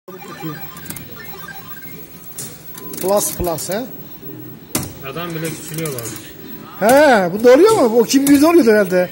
Plus he? Adam bile küçülüyor bak. He, bunda oluyor mu? O 2001'de oluyordu herhalde.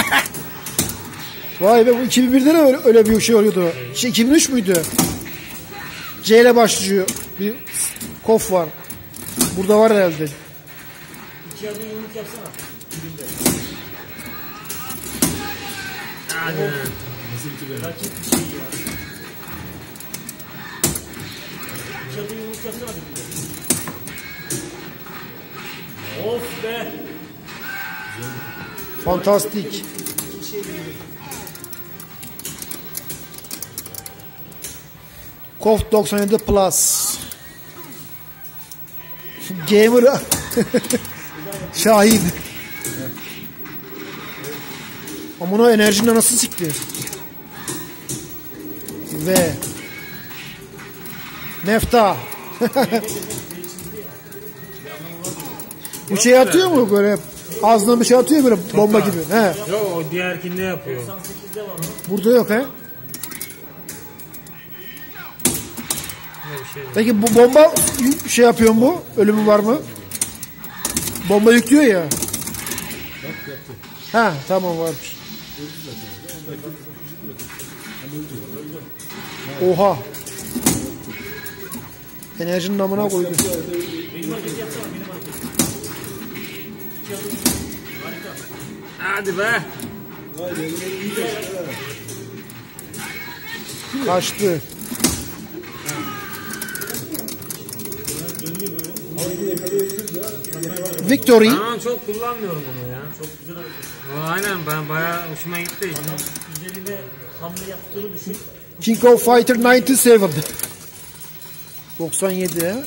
Vay be, bu 2001'de de öyle bir şey oluyordu. Evet. 2003 müydü? C ile başlıyor. Bir kof var. Burada var herhalde. İki adım yumruk yapsana. Hadi. Rakip bir şey ya. İki adım yumruk yapsana. Of be. Fantastik. Kof 97 Plus. Gamer Şahin. Ama ona enerjinin nasıl sikti? Ve Mefta. Bir şey atıyor mu böyle? Ağzından bir şey atıyor böyle bomba gibi. He. Yok, o diğerkinde yapıyor. 98'de var o. Burada yok he. Şey peki bu bomba şey yapıyor mu? Ölümü var mı? Bomba yüklüyor ya. Ha tamam varmış. Oha. Enerjinin namına koydu. Benim hareket yapsana, benim hareket. İki adım. Harika. Hadi be. Kaçtı. Victory. Ben çok kullanmıyorum onu ya. Çok güzel hareket. Aynen, ben bayağı hoşuma gitti. Üzerinde hamle yaptığını düşün. King of Fighter 97. 97 he.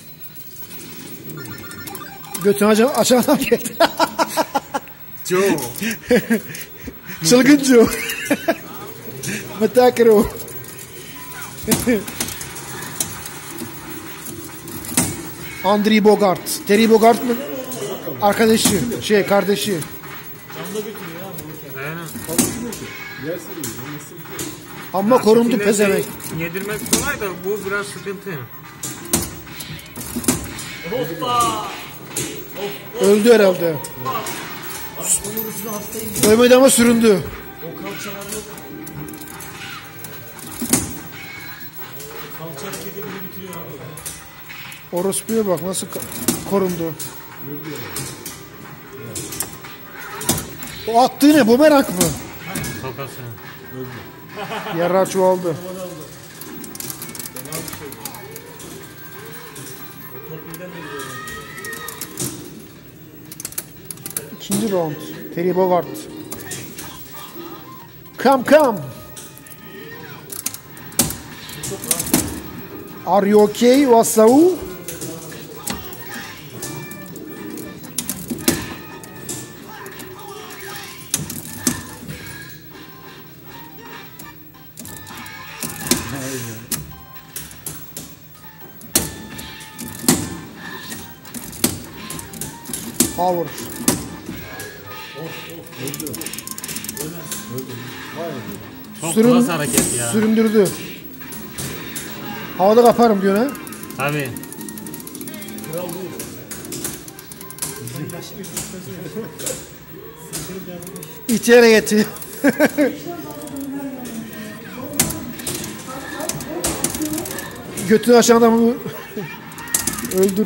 Götünü açan adam geldi. Joe. Çılgın Joe. Matakro. Andriy Bogart. Terry Bogart mı? Arkadaşı. Kardeşi. Canlı götürüyor ya bu. Aynen. Ama korundu Çile pezevenk. Yedirmek kolay da bu biraz sıkıntı. Hoppa. Öldü herhalde. Omurusuna hastayım. Ölmedi ama süründü. O kalçalar yok. Kalça hareketi bile bitiriyor abi. Orospu'ya bak nasıl korundu. O attığı ne? Bumerang mı? Tokası. Yarar çoğaldı. İkinci round. Terry Bogart. Come. Are you okay, Wasau? Power. Çok klas hareket ya. Süründürdü. Havada kaparım diyor ha. Abi. Kral bu. İhtiyar heyeti. Götünü açan adamı öldür.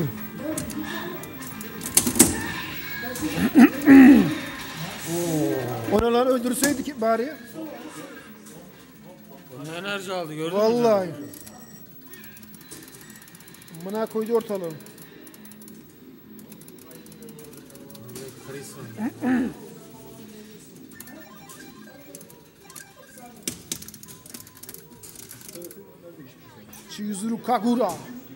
Onu lan öldürseydik bari. Enerji aldı, gördün mü? Vallahi. Buna koydu ortalığı. Chizuru Kagura.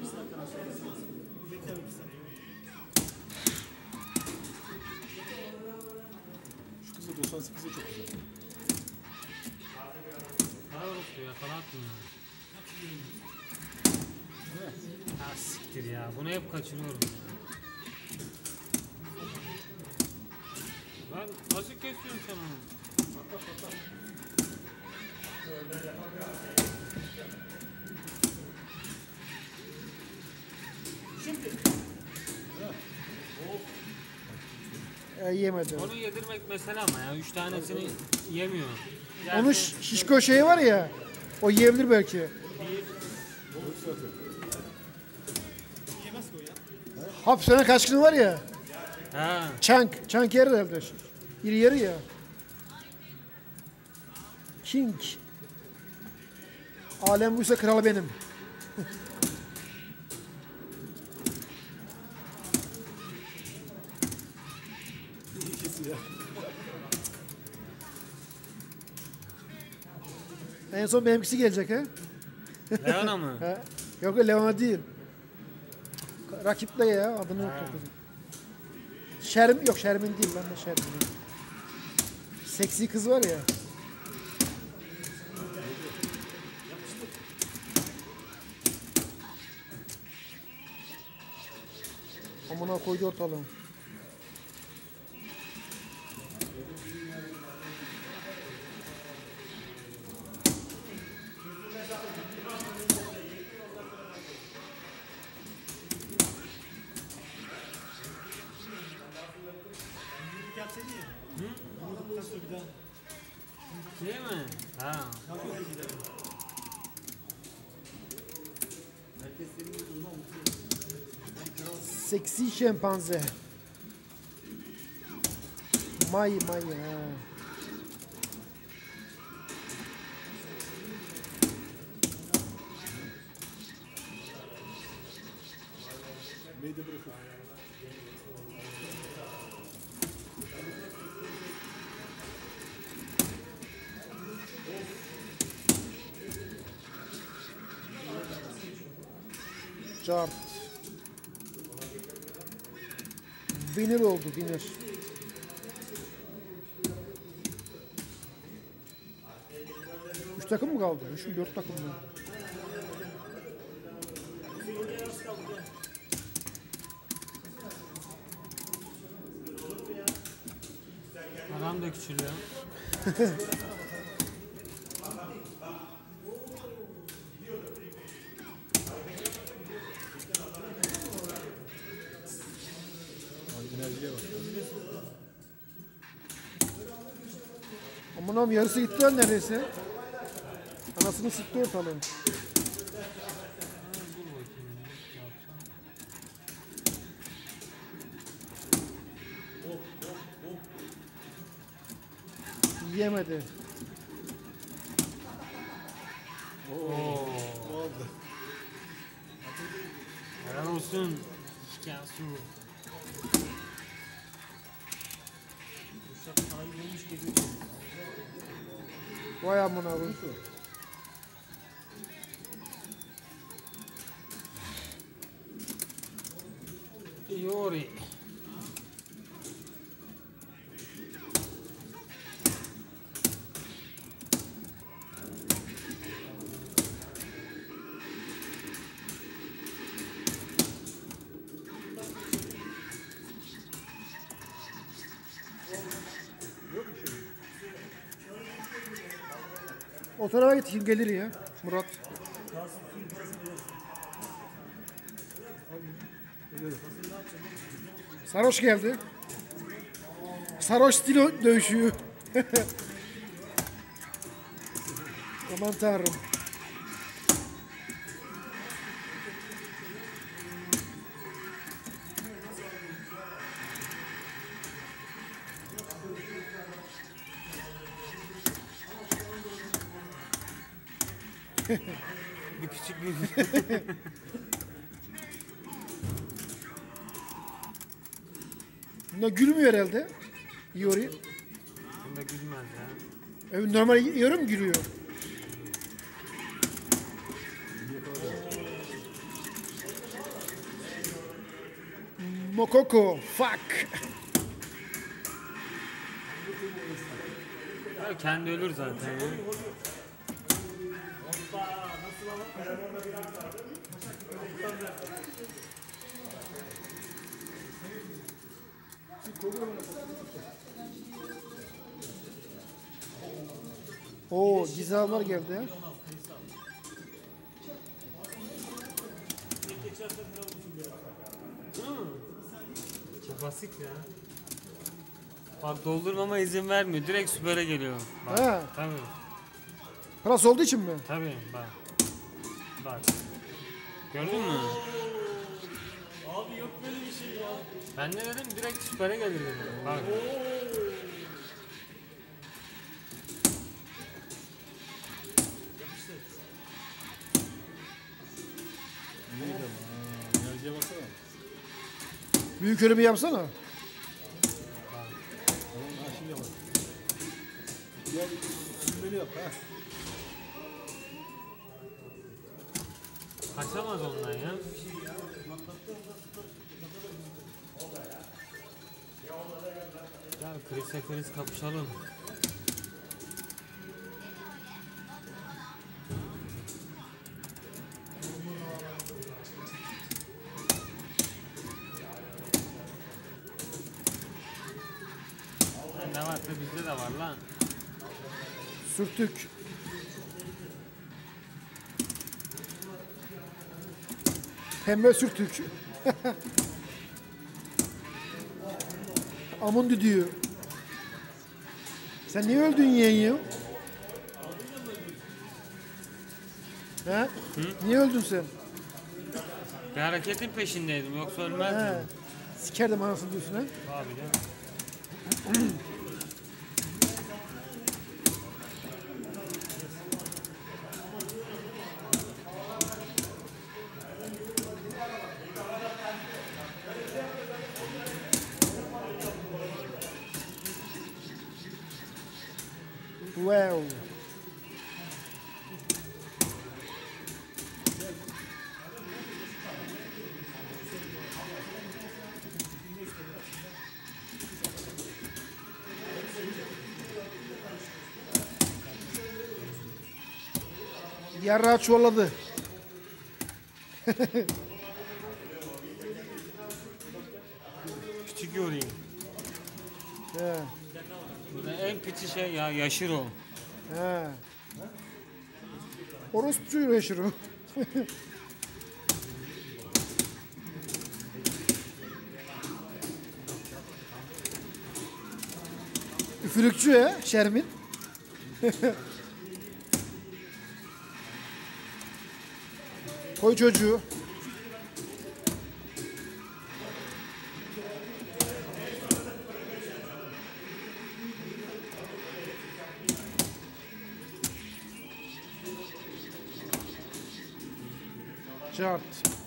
Şu kız da 98'de çok güzel. Ha siktir ya. Bunu hep kaçırıyorum ya. Lan nasıl kesiyorsun sen onu? Şimdi. Yemedi. Onu yedirmek mesele ama ya. 3 tanesini yemiyor. Onun şişko şeyi var ya. O yiyebilir belki. Yemez ki o ya. Hapishane kaçkını var ya. Ha. Chunk yer herhalde. İri yarı ya. King. Alem buysa kral benim. İkisi ya. En son benimkisi gelecek ha. Leona mı? He? Yok Leona değil. Rakiple ya adını unuttum kızım. Şermin değil lan ne Şermin. Seksi kız var ya. Amına koydu ortalığı. Yumruk yapsaydın ya. Yumruktan sonra bir daha. Değil mi? Ha. Kalkıyor da gider. Seksi şempanze. May ha. Meyde bırakın. Cart. Winner oldu winner. Üç takım mı kaldı? Üç mü dört takım mı? Adam da küçülüyor. Enerjiye bak. Aman yarısı gitti lan neredeyse. Anasını sıktı ortalığı. Dur bakayım. Ne yapsam? Yemedi. Oo. Oldu. Helal olsun. Hikasu. Uşak sahip olmuş geliyor. Vay amına bu. Yori. O tarafa git kim gelir ya Murat. Sarhoş geldi. Sarhoş stil dövüşüyor. Aman tanrım. Bir küçük bir... Bunda gülmüyor herhalde. Yori. Bunda gülmez ya. Normal yiyorum gülüyor. Mokoko. Fuck. Ya kendi ölür zaten ya. Oo Gizemler geldi. Ya. Tek geçersen helal olsun. basit ya. Bak doldurmama izin vermiyor. Direkt süpere geliyor. Bak. He. Tabii. Plus olduğu için mi? Tabii bak. Bak. Gördün mü? Abi yok böyle bir şey ya. Ben ne dedim? Direkt süpere gelir dedim. Bak. Enerjiye baksana. Büyük ölümü yapsana. Tamam ha şimdi bak. Gel sümbeli yap ha. Kaçamaz ondan ya. Gel krizle kriz kapışalım. Ne varsa bizde de var lan. Sürtük. Pembe sürtük. Amun düdüğü. Sen niye öldün yeğen ya? He? Niye öldün sen? Bir hareketin peşindeydim yoksa He. ölmezdim. Sikerdim anasını diyorsun ha? Abi de. Wow. Yarrağı çuvalladı. Küçük yorayım. He. Burada en piçi şey ya yaşır o. He. Orospu çocuğu yaşır o. Üfürükçü he, Şermin. Koy çocuğu. Çart.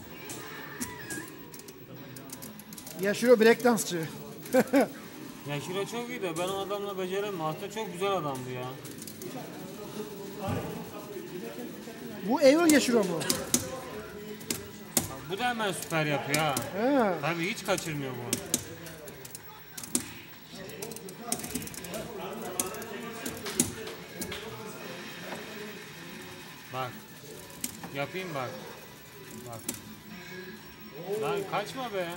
Yaşıyor breakdansçı. Yaşır çok iyi de ben o adamla beceremem. Aslında çok güzel adam bu ya. Bu Evil yaşıyor mu? Bak, bu da hemen süper yapıyor ha. He. Tabii hiç kaçırmıyor bu. Bak. Yapayım bak. Bak. Lan kaçma be.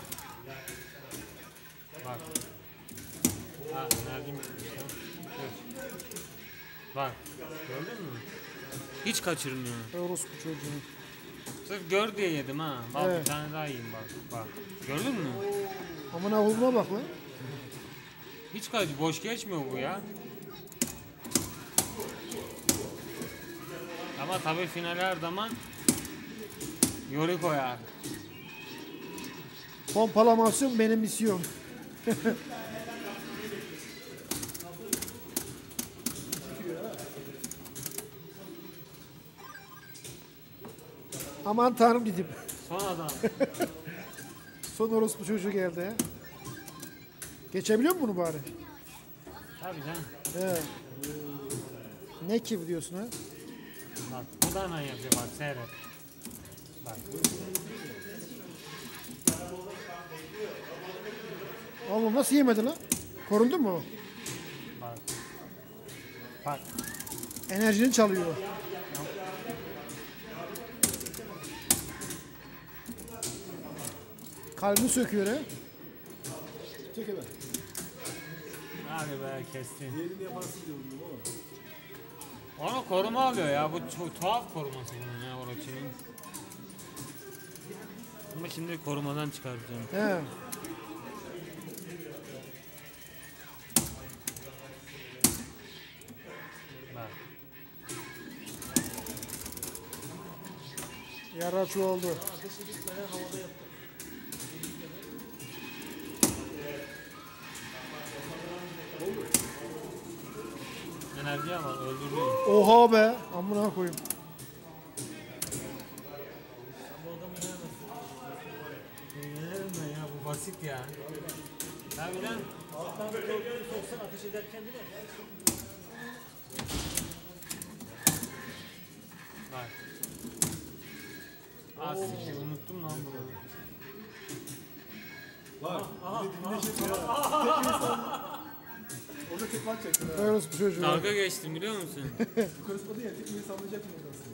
Bak. Ha enerjim bitmiş ya. Dur. Bak. Gördün mü? Hiç kaçırmıyor. Orospu çocuğu. Sırf gör diye yedim ha. Bak Evet. bir tane daha yiyeyim bak. Bak. Gördün mü? Amına vurma bak lan. Hiç boş geçmiyor bu ya. Ama tabii finale her zaman Yori koyar. Pompalamasyon benim misyon. Aman tanrım dedim. Son adam. Son orospu çocuğu geldi he. Geçebiliyor musun bunu bari? Tabii canım. He. Ne ki bu diyorsun ha? Bak bu da hemen yapıyor bak seyret. Bak. Oğlum nasıl yemedi lan? Korundu mu? Bak. Bak. Enerjini çalıyor. Kalbini söküyor he. Çek hemen. Hadi be kestin. Diğerini yaparsın diyorum ama. Onu koruma alıyor ya. Bu çok tuhaf koruması bunun ya Orochi'nin. Ama şimdi korumadan çıkartacağım. He. Yara çoğaldı. Ateşi bitmeden havada yaptı. Enerji ama öldürüyor. Oha be. Amına koyayım. Sen bu adamı yenemezsin. Yenerim ben ya, bu basit ya. Tabii lan. Alttan bir korkuyu soksan ateş ederken değil mi? Bak. Az siktir, unuttum lan bunu. Bak. Dibinde şey var. Orada tek maç çekti. Hayırlısı bu çocuğu. Dalga geçtim biliyor musun? Korusmadı ya. Tekmeyi sallayacak mı orada?